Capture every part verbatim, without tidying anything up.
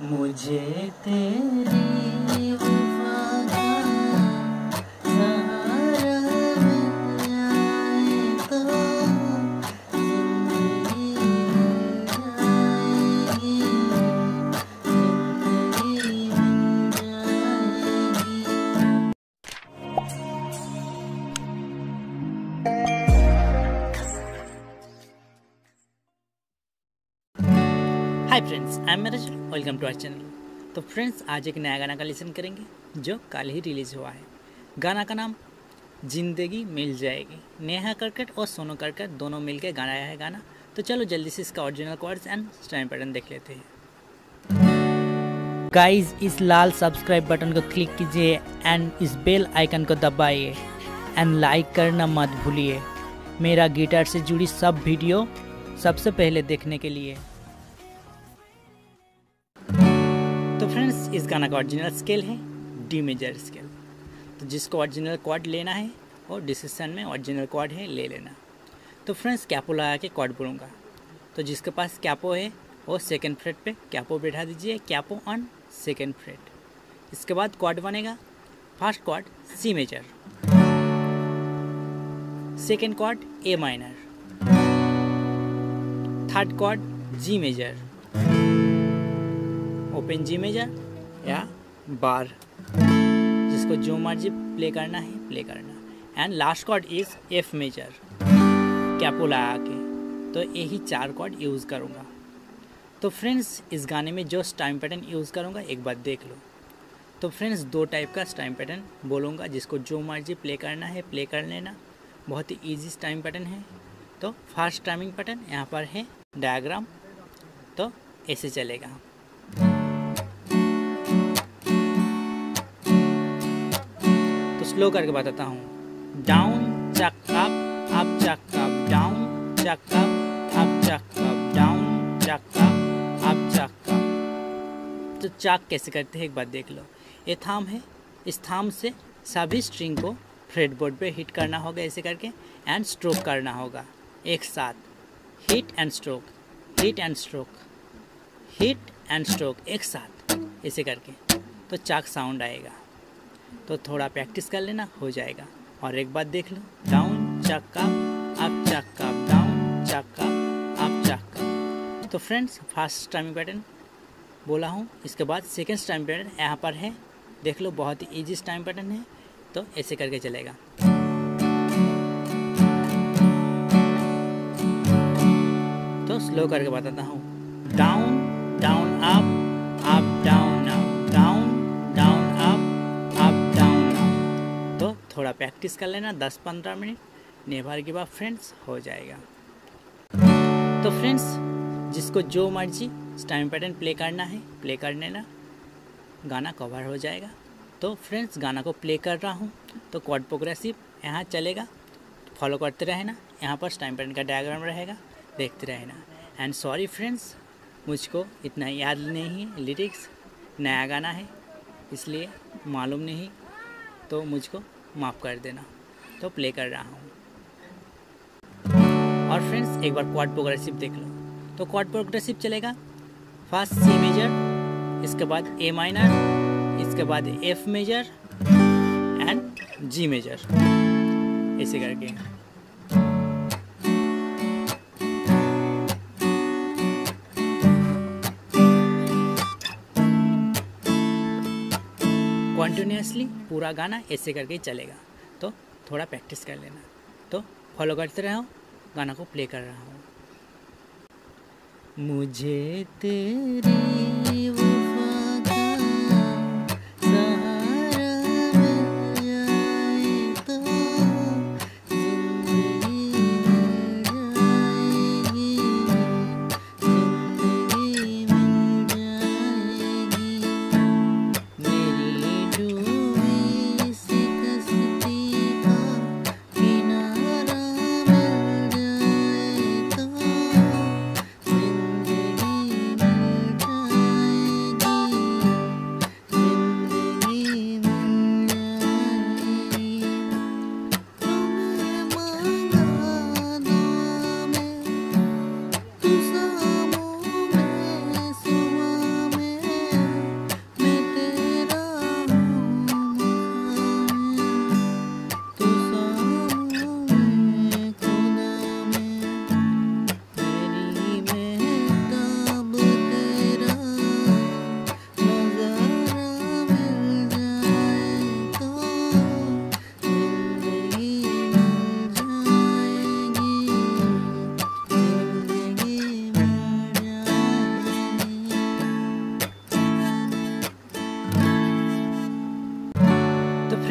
मुझे तेरी वफा का सहारा मिल जाए तो जिंदगी मिल जाएगी, जिंदगी मिल जाएगी। Hi friends, I am Meraj, welcome to our channel. तो फ्रेंड्स, आज एक नया गाना का लिसन करेंगे जो कल ही रिलीज़ हुआ है। गाना का नाम जिंदगी मिल जाएगी। नेहा कक्कड़ और सोनू कक्कड़ दोनों मिलकर गाया है गाना। तो चलो जल्दी से इसका original chords and style pattern देख लेते हैं। गाइस, इस लाल सब्सक्राइब बटन को क्लिक कीजिए एंड इस बेल आइकन को दबाइए एंड लाइक करना मत भूलिए, मेरा गिटार से जुड़ी सब वीडियो सबसे पहले देखने के लिए। तो फ्रेंड्स, इस गाना का ओरिजिनल स्केल है डी मेजर स्केल। तो जिसको ओरिजिनल कॉर्ड लेना है और डिस्क्रिप्शन में ओरिजिनल कॉर्ड है, ले लेना। तो फ्रेंड्स, कैपो लगा के कॉर्ड बोलूँगा। तो जिसके पास कैपो है वो सेकंड फ्रेट पे कैपो बैठा दीजिए, कैपो ऑन सेकंड फ्रेट। इसके बाद कॉर्ड बनेगा first chord C major, second chord A minor, third chord G major, open G major या बार, जिसको जो मर्जी प्ले करना है प्ले करना। And last chord is F major, capo लगा के। तो यही चार कॉर्ड यूज़ करूँगा। तो फ्रेंड्स, इस गाने में जो स्टाइम पैटर्न यूज़ करूँगा एक बार देख लो। तो फ्रेंड्स, दो टाइप का स्टाइम पैटर्न बोलूँगा, जिसको जो मर्जी प्ले करना है प्ले कर लेना। बहुत ही ईजी स्टाइम पैटर्न है। तो फर्स्ट टाइमिंग पैटर्न यहाँ पर है डायग्राम, तो ऐसे चलेगा। स्लो करके बताता हूँ। Down chuck up, up chuck up, down chuck up, up chuck up, down chuck up, up chuck up. तो चक कैसे करते हैं एक बार देख लो। ये थाम है, इस थाम से सभी स्ट्रिंग को फ्रेटबोर्ड पे हिट करना होगा ऐसे करके, एंड स्ट्रोक करना होगा एक साथ। Hit and stroke, hit and stroke, hit and stroke एक साथ ऐसे करके, तो चक साउंड आएगा। तो थोड़ा प्रैक्टिस कर लेना, हो जाएगा। और एक बार देख लो। Down chuck up, up chuck up, down chuck up, up chuck up. तो फ्रेंड्स, फर्स्ट टाइमिंग पैटर्न बोला हूँ। इसके बाद सेकेंड टाइमिंग पैटर्न यहाँ पर है, देख लो। बहुत ही ईजी टाइम पैटर्न है। तो ऐसे करके चलेगा। तो स्लो करके बताता हूँ। Down down up, up down up, down down up, up down up. तो थोड़ा प्रैक्टिस कर लेना, दस पंद्रह minute, never give up friends, हो जाएगा। तो फ्रेंड्स, जिसको जो मर्जी टाइम पैटर्न प्ले करना है प्ले कर लेना, गाना कवर हो जाएगा। तो फ्रेंड्स, गाना को प्ले कर रहा हूँ। तो कॉर्ड प्रोग्रेसिव यहाँ चलेगा, फॉलो करते रहना। यहाँ पर टाइम पैटर्न का डायग्राम रहेगा, देखते रहना। एंड सॉरी फ्रेंड्स, मुझको इतना याद नहीं है लिरिक्स, नया गाना है इसलिए मालूम नहीं, तो मुझको माफ़ कर देना। तो प्ले कर रहा हूँ। और फ्रेंड्स, एक बार कॉर्ड प्रोग्रेसिव देख लो। तो कॉर्ड प्रोग्रेसिव चलेगा फर्स्ट सी मेजर, इसके बाद ए माइनर, इसके बाद F major and G major, ऐसे करके। कंटिन्यूसली पूरा गाना ऐसे करके चलेगा। तो थोड़ा प्रैक्टिस कर लेना। तो फॉलो करते रहो, गाना को प्ले कर रहा हूँ। मुझे तेरी वफा का सहारा मिल जाए तो जिंदगी मिल जाएगी, जिंदगी मिल जाएगी। मेरी डूबी सी कश्ती का किनारा मिल जाए तो जिंदगी मिल जाएगी।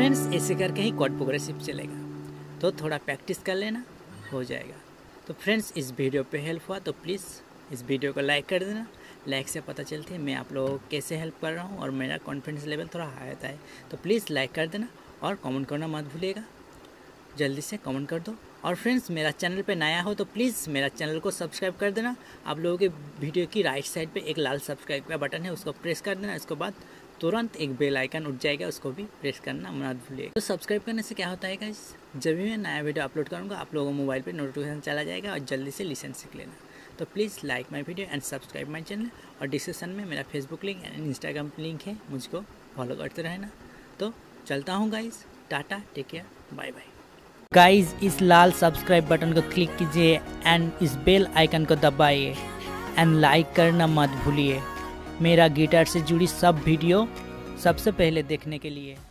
फ्रेंड्स ऐसे करके ही कॉर्ड प्रोग्रेसिव चलेगा, तो थोड़ा प्रैक्टिस कर लेना, हो जाएगा। तो फ्रेंड्स इस वीडियो पे हेल्प हुआ तो प्लीज़ इस वीडियो को लाइक कर देना। लाइक से पता चलती है मैं आप लोगों को कैसे हेल्प कर रहा हूँ और मेरा कॉन्फिडेंस लेवल थोड़ा हाई आता है। तो प्लीज़ लाइक कर देना और कमेंट करना मत भूलिएगा, जल्दी से कमेंट कर दो। और फ्रेंड्स मेरा चैनल पे नया हो तो प्लीज़ मेरा चैनल को सब्सक्राइब कर देना। आप लोगों के वीडियो की राइट साइड पे एक लाल सब्सक्राइब का बटन है, उसको प्रेस कर देना। इसके बाद तुरंत एक बेल आइकन उठ जाएगा, उसको भी प्रेस करना मत भूलिएगा। तो सब्सक्राइब करने से क्या होता है गाइस, जब भी मैं नया वीडियो अपलोड करूँगा आप लोगों को मोबाइल पर नोटिफिकेशन चला जाएगा और जल्दी से लिसन सीख लेना। तो please like my video and subscribe my channel. और डिस्क्रिप्शन में मेरा Facebook link and Instagram link है, मुझको फॉलो करते रहना। तो चलता हूँ guys, tata, take care, bye bye. Guys इस लाल सब्सक्राइब बटन को क्लिक कीजिए एंड इस बेल आइकन को दबाइए एंड लाइक करना मत भूलिए, मेरा गिटार से जुड़ी सब वीडियो सबसे पहले देखने के लिए।